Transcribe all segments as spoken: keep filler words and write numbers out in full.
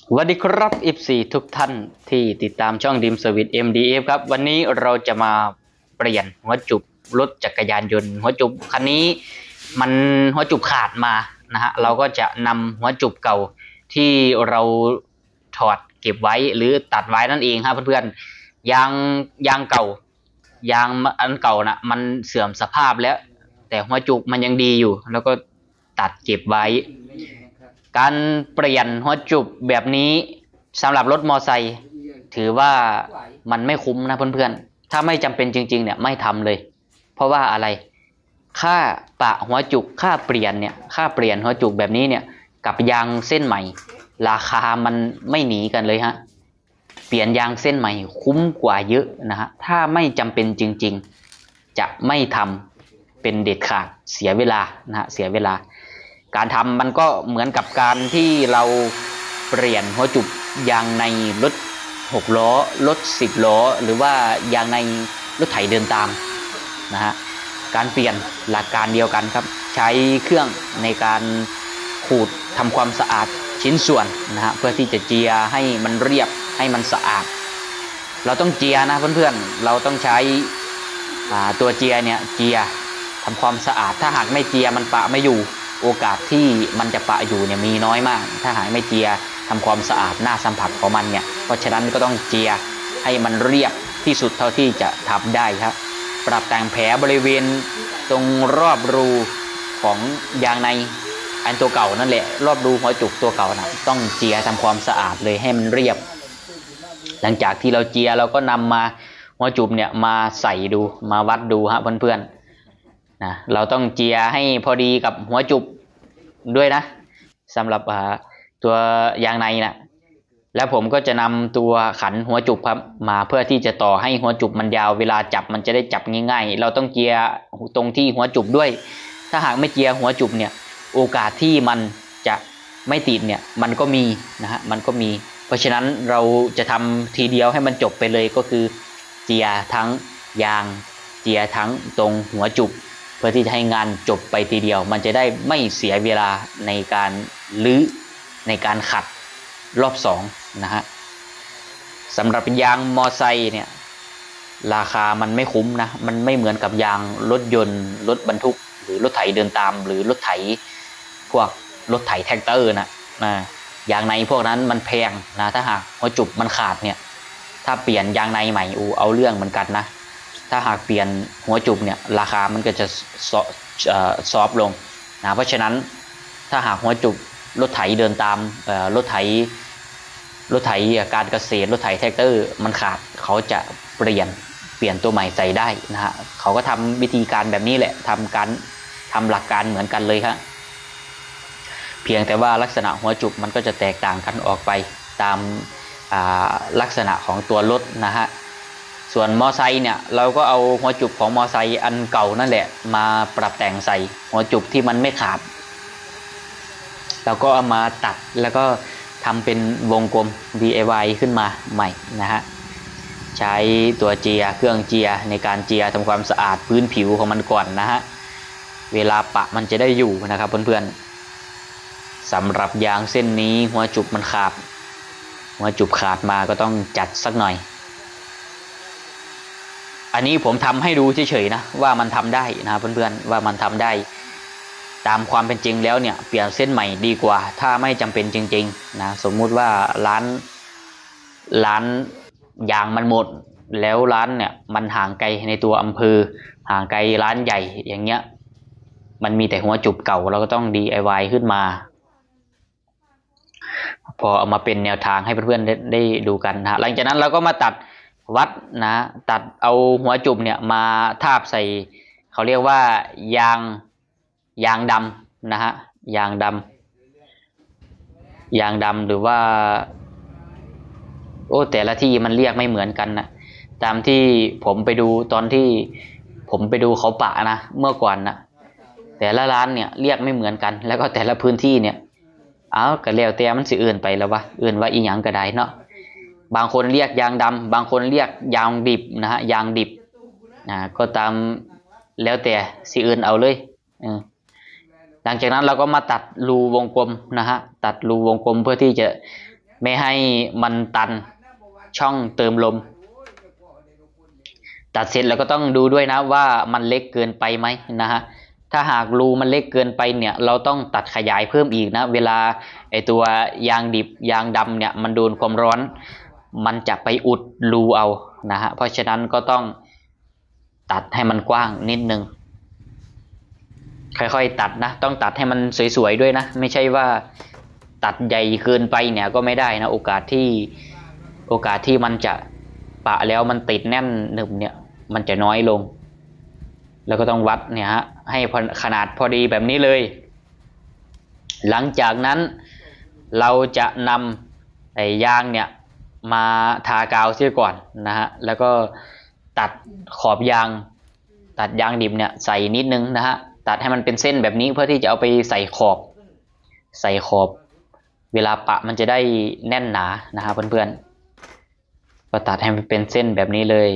สวัสดีครับ เอฟ ซี ทุกท่านที่ติดตามช่องดิมเซอร์วิส เอ็ม ดี เอฟ ครับวันนี้เราจะมาเปลี่ยนหัวจุบรถจักรยานยนต์หัวจุบคันนี้มันหัวจุบขาดมานะฮะเราก็จะนำหัวจุบเก่าที่เราถอดเก็บไว้หรือตัดไว้นั่นเองครับเพื่อนๆยางยางเก่ายางอันเก่านะมันเสื่อมสภาพแล้วแต่หัวจุบมันยังดีอยู่แล้วก็ตัดเก็บไว้การเปลี่ยนหัวจุบแบบนี้สำหรับรถมอไซค์ถือว่ามันไม่คุ้มนะเพื่อนๆถ้าไม่จำเป็นจริงๆเนี่ยไม่ทำเลยเพราะว่าอะไรค่าปะหัวจุกค่าเปลี่ยนเนี่ยค่าเปลี่ยนหัวจุกแบบนี้เนี่ยกับยางเส้นใหม่ราคามันไม่หนีกันเลยฮะเปลี่ยนยางเส้นใหม่คุ้มกว่าเยอะนะฮะถ้าไม่จำเป็นจริงๆจะไม่ทำเป็นเด็ดขาดเสียเวลานะฮะเสียเวลาการทำมันก็เหมือนกับการที่เราเปลี่ยนหัวจุกยางในรถหกล้อรถสิบล้อหรือว่ายางในรถไถเดินตามนะฮะการเปลี่ยนหลักการเดียวกันครับใช้เครื่องในการขูดทำความสะอาดชิ้นส่วนนะฮะเพื่อที่จะเจียให้มันเรียบให้มันสะอาดเราต้องเจียนะเพื่อนๆเราต้องใช้ตัวเจียเนี่ยเจียทำความสะอาดถ้าหากไม่เจียมันปะไม่อยู่โอกาสที่มันจะปะอยู่เนี่ยมีน้อยมากถ้าหากไม่เจียทำความสะอาดหน้าสัมผัสของมันเนี่ยเพราะฉะนั้นก็ต้องเจียให้มันเรียบที่สุดเท่าที่จะทำได้ครับปรับแต่งแผลบริเวณตรงรอบรูของยางในอันตัวเก่านั่นแหละรอบรูหัวจุกตัวเก่านะต้องเจียทำความสะอาดเลยให้มันเรียบหลังจากที่เราเจียเราก็นำมาหัวจุบเนี่ยมาใส่ดูมาวัดดูฮะเพื่อนๆนะเราต้องเจียให้พอดีกับหัวจุบด้วยนะสำหรับตัวยางในนะแล้วผมก็จะนำตัวขันหัวจุบครับมาเพื่อที่จะต่อให้หัวจุบมันยาวเวลาจับมันจะได้จับง่ายๆเราต้องเจียตรงที่หัวจุบด้วยถ้าหากไม่เจียหัวจุบเนี่ยโอกาสที่มันจะไม่ติดเนี่ยมันก็มีนะฮะมันก็มีเพราะฉะนั้นเราจะทำทีเดียวให้มันจบไปเลยก็คือเจียทั้งยางเจียทั้งตรงหัวจุบเพื่อที่จะให้งานจบไปทีเดียวมันจะได้ไม่เสียเวลาในการลื้อในการขัดรอบสองนะฮะสำหรับยางมอไซค์เนี่ยราคามันไม่คุ้มนะมันไม่เหมือนกับยางรถยนต์รถบรรทุกหรือรถไถเดินตามหรือรถไถพวกรถไถแท็กเตอร์นะนะยางในพวกนั้นมันแพงนะถ้าหากหัวจุกมันขาดเนี่ยถ้าเปลี่ยนยางในใหม่อูเอาเรื่องเหมือนกันนะถ้าหากเปลี่ยนหัวจุกเนี่ยราคามันก็จะซอฟลงนะเพราะฉะนั้นถ้าหากหัวจุกรถไถเดินตามรถไถรถไถการเกษตรรถไถแท็กเตอร์มันขาดเขาจะเปลี่ยนเปลี่ยนตัวใหม่ใส่ได้นะฮะเขาก็ทำวิธีการแบบนี้แหละทำการทำหลักการเหมือนกันเลยครับเพียงแต่ว่าลักษณะหัวจุกมันก็จะแตกต่างกันออกไปตามลักษณะของตัวรถนะฮะส่วนมอไซค์เนี่ยเราก็เอาหัวจุกของมอไซค์อันเก่านั่นแหละมาปรับแต่งใส่หัวจุกที่มันไม่ขาดเราก็เอามาตัดแล้วก็ทำเป็นวงกลม ดี ไอ วาย ขึ้นมาใหม่นะฮะใช้ตัวเจียเครื่องเจียในการเจียทำความสะอาดพื้นผิวของมันก่อนนะฮะเวลาปะมันจะได้อยู่นะครับเพื่อนๆสำหรับยางเส้นนี้หัวจุกมันขาดหัวจุกขาดมาก็ต้องจัดสักหน่อยอันนี้ผมทำให้ดูเฉยๆนะว่ามันทำได้นะเพื่อนๆว่ามันทำได้ตามความเป็นจริงแล้วเนี่ยเปลี่ยนเส้นใหม่ดีกว่าถ้าไม่จำเป็นจริงๆนะสมมุติว่าร้านร้านยางมันหมดแล้วร้านเนี่ยมันห่างไกลในตัวอำเภอห่างไกลร้านใหญ่อย่างเงี้ยมันมีแต่หัวจุบเก่าเราก็ต้อง ดี ไอ วาย ขึ้นมาพอเอามาเป็นแนวทางให้เพื่อนๆได้ได้ดูกันนะหลังจากนั้นเราก็มาตัดวัดนะตัดเอาหัวจุบเนี่ยมาทาบใส่เขาเรียกว่ายางยางดำนะฮะยางดำยางดำหรือว่าโอ้แต่ละที่มันเรียกไม่เหมือนกันนะตามที่ผมไปดูตอนที่ผมไปดูเขาปะนะเมื่อก่อนนะแต่ละร้านเนี่ยเรียกไม่เหมือนกันแล้วก็แต่ละพื้นที่เนี่ยเอาก็แล้วแต่มันสิอื่นไปแล้ววะอื่นว่าอีหยังก็ได้เนาะบางคนเรียกยางดำบางคนเรียกยางดิบนะฮะยางดิบนะก็ตามแล้วแต่สิอื่นเอาเลยหลังจากนั้นเราก็มาตัดรูวงกลมนะฮะตัดรูวงกลมเพื่อที่จะไม่ให้มันตันช่องเติมลมตัดเสร็จแล้วก็ต้องดูด้วยนะว่ามันเล็กเกินไปไหมนะฮะถ้าหากรูมันเล็กเกินไปเนี่ยเราต้องตัดขยายเพิ่มอีกนะเวลาไอตัวยางดิบยางดำเนี่ยมันโดนความร้อนมันจะไปอุดรูเอานะฮะเพราะฉะนั้นก็ต้องตัดให้มันกว้างนิดนึงค่อยๆตัดนะต้องตัดให้มันสวยๆด้วยนะไม่ใช่ว่าตัดใหญ่เกินไปเนี่ยก็ไม่ได้นะโอกาสที่โอกาสที่มันจะปะแล้วมันติดแน่นหนึบเนี่ยมันจะน้อยลงแล้วก็ต้องวัดเนี่ยฮะให้ขนาดพอดีแบบนี้เลยหลังจากนั้นเราจะนำไอ้ยางเนี่ยมาทากาวเสียก่อนนะฮะแล้วก็ตัดขอบยางตัดยางดิบเนี่ยใส่นิดนึงนะฮะตัดให้มันเป็นเส้นแบบนี้เพื่อที่จะเอาไปใส่ขอบใส่ขอบเวลาปะมันจะได้แน่นหนานะฮะเพื่อนๆก็ตัดให้มันเป็นเส้นแบบนี้เลย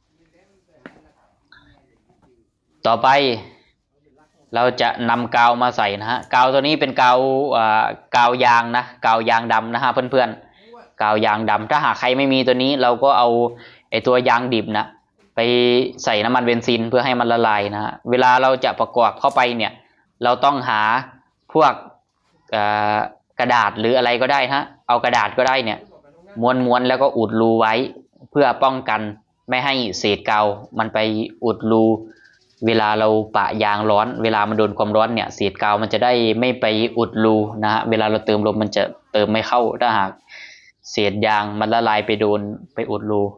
ต่อไปเราจะนำกาวมาใส่นะฮะกาวตัวนี้เป็นกาวกาวยางนะกาวยางดำนะฮะเพื่อนๆกาวยางดำถ้าหากใครไม่มีตัวนี้เราก็เอาไอตัวยางดิบนะไปใส่น้ำมันเบนซินเพื่อให้มันละลายนะฮะเวลาเราจะประกอบเข้าไปเนี่ยเราต้องหาพวกกระดาษหรืออะไรก็ได้ฮะเอากระดาษก็ได้เนี่ยม้วนๆแล้วก็อุดรูไว้เพื่อป้องกันไม่ให้เศษกาวมันไปอุดรูเวลาเราปะยางร้อนเวลามันโดนความร้อนเนี่ยเศษกาวมันจะได้ไม่ไปอุดรูนะฮะเวลาเราเติมลมมันจะเติมไม่เข้าถ้าหากเศษยางมันละลายไปโดนไปอุดรู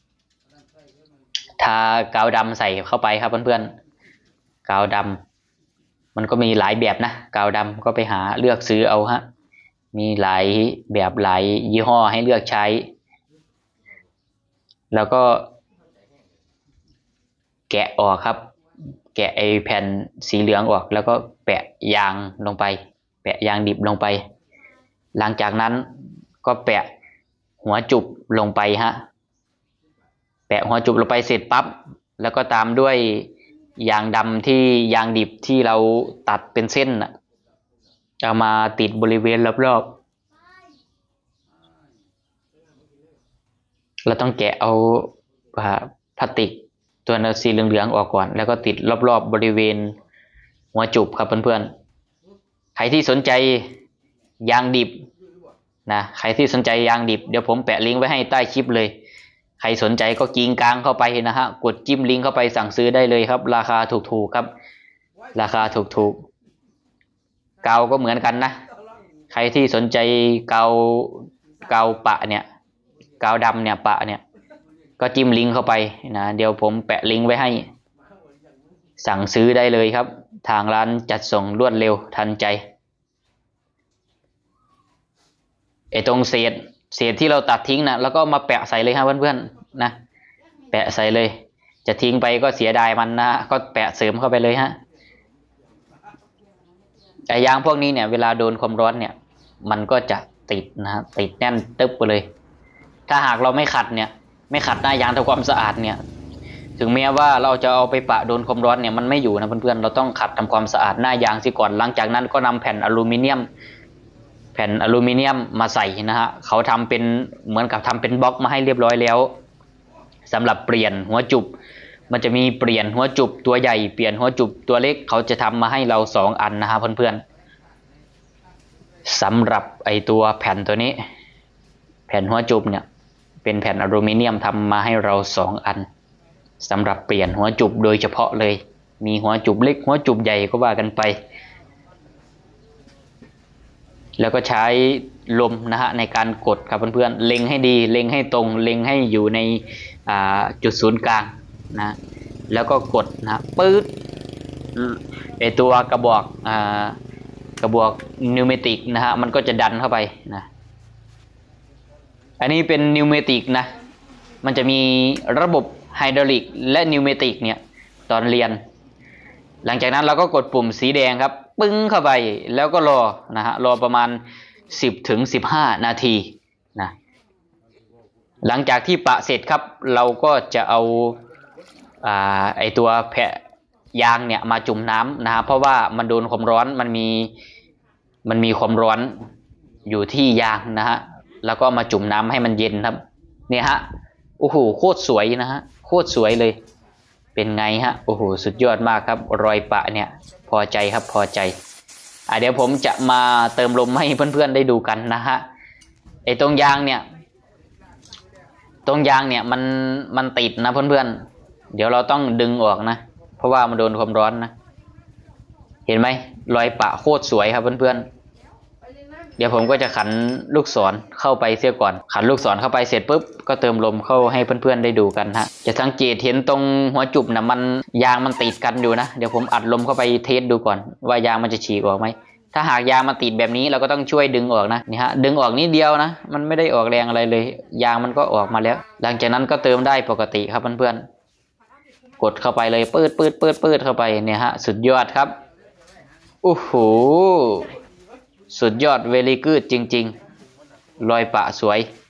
ทากาวดำใส่เข้าไปครับเพื่อนๆกาวดำมันก็มีหลายแบบนะกาวดำก็ไปหาเลือกซื้อเอาฮะมีหลายแบบหลายยี่ห้อให้เลือกใช้แล้วก็แกะออกครับแกะไอแผ่นสีเหลืองออกแล้วก็แปะยางลงไปแปะยางดิบลงไปหลังจากนั้นก็แปะหัวจุบลงไปฮะแปะหัวจุบลงไปเสร็จปั๊บแล้วก็ตามด้วยยางดำที่ยางดิบที่เราตัดเป็นเส้นน่ะเอามาติดบริเวณรอบๆเราต้องแกะเอาพลาสติกตัวสีเหลืองๆออกก่อนแล้วก็ติดรอบๆบริเวณหัวจุบครับเพื่อนๆใครที่สนใจยางดิบนะใครที่สนใจยางดิบเดี๋ยวผมแปะลิงก์ไว้ให้ใต้คลิปเลยใครสนใจก็กิ้งกลางเข้าไปนะฮะกดจิ้มลิงก์เข้าไปสั่งซื้อได้เลยครับราคาถูกๆครับราคาถูกๆเกาก็เหมือนกันนะใครที่สนใจเกาเกาปะเนี่ยเกาดำเนี่ยปะเนี่ยก็จิ้มลิงก์เข้าไปนะเดี๋ยวผมแปะลิงก์ไว้ให้สั่งซื้อได้เลยครับทางร้านจัดส่งรวดเร็วทันใจไอ้ตรงเศษเศษที่เราตัดทิ้งนะแล้วก็มาแปะใส่เลยครับเพื่อนๆนะแปะใส่เลยจะทิ้งไปก็เสียดายมันนะก็แปะเสริมเข้าไปเลยฮะแต่ยางพวกนี้เนี่ยเวลาโดนความร้อนเนี่ยมันก็จะติดนะฮะติดแน่นตึ๊บไปเลยถ้าหากเราไม่ขัดเนี่ยไม่ขัดหน้ายางทำความสะอาดเนี่ยถึงแม้ว่าเราจะเอาไปปะโดนความร้อนเนี่ยมันไม่อยู่นะเพื่อนๆเราต้องขัดทำความสะอาดหน้ายางซิก่อนหลังจากนั้นก็นำแผ่นอลูมิเนียมแผ่นอลูมิเนียมมาใส่นะฮะเขาทำเป็นเหมือนกับทำเป็นบล็อกมาให้เรียบร้อยแล้วสำหรับเปลี่ยนหัวจุบมันจะมีเปลี่ยนหัวจุบตัวใหญ่เปลี่ยนหัวจุบตัวเล็กเขาจะทำมาให้เราสองอันนะฮะเพื่อนๆสำหรับไอตัวแผ่นตัวนี้แผ่นหัวจุบเนี่ยเป็นแผ่นอลูมิเนียมทำมาให้เราสองอันสำหรับเปลี่ยนหัวจุบโดยเฉพาะเลยมีหัวจุบเล็กหัวจุบใหญ่ก็ว่ากันไปแล้วก็ใช้ลมนะฮะในการกดครับเพื่อนๆเล็งให้ดีเล็งให้ตรงเล็งให้อยู่ในจุดศูนย์กลางนะแล้วก็กดนะปื๊ดไอตัวกระบอกกระบอกนิวเมติกนะฮะมันก็จะดันเข้าไปนะอันนี้เป็นนิวเมติกนะมันจะมีระบบไฮดรอลิกและนิวเมติกเนี่ยตอนเรียนหลังจากนั้นเราก็กดปุ่มสีแดงครับปึ้งเข้าไปแล้วก็รอนะฮะรอประมาณสิบถึงสิบห้านาทีนะหลังจากที่ปะเสร็จครับเราก็จะเอาอ่าไอตัวแผ่นยางเนี่ยมาจุ่มน้ำนะฮะเพราะว่ามันโดนความร้อนมันมีมันมีความร้อนอยู่ที่ยางนะฮะแล้วก็มาจุ่มน้ำให้มันเย็นครับเนี่ยฮะโอ้โหโคตรสวยนะฮะโคตรสวยเลยเป็นไงฮะโอ้โหสุดยอดมากครับรอยปะเนี่ยพอใจครับพอใจอ่ะเดี๋ยวผมจะมาเติมลมให้เพื่อนๆได้ดูกันนะฮะไอ้ตรงยางเนี่ยตรงยางเนี่ยมันมันติดนะเพื่อนๆเดี๋ยวเราต้องดึงออกนะเพราะว่ามันโดนความร้อนนะเห็นไหมรอยปะโคตรสวยครับเพื่อนๆเดี๋ยวผมก็จะขันลูกศรเข้าไปเสียก่อนขันลูกศรเข้าไปเสร็จปุ๊บก็เติมลมเข้าให้เพื่อนๆได้ดูกันฮะจะสังเกตเห็นตรงหัวจุบนะมันยางมันติดกันอยู่นะเดี๋ยวผมอัดลมเข้าไปเทสดูก่อนว่ายางมันจะฉีกออกไหมถ้าหากยางมันติดแบบนี้เราก็ต้องช่วยดึงออกนะนี่ฮะดึงออกนิดเดียวนะมันไม่ได้ออกแรงอะไรเลยยางมันก็ออกมาแล้วหลังจากนั้นก็เติมได้ปกติครับเพื่อนๆกดเข้าไปเลยปืดปืดปืดปืดเข้าไปเนี่ยฮะสุดยอดครับโอ้โหสุดยอดเวลีกูดจริงๆรอยปะสวย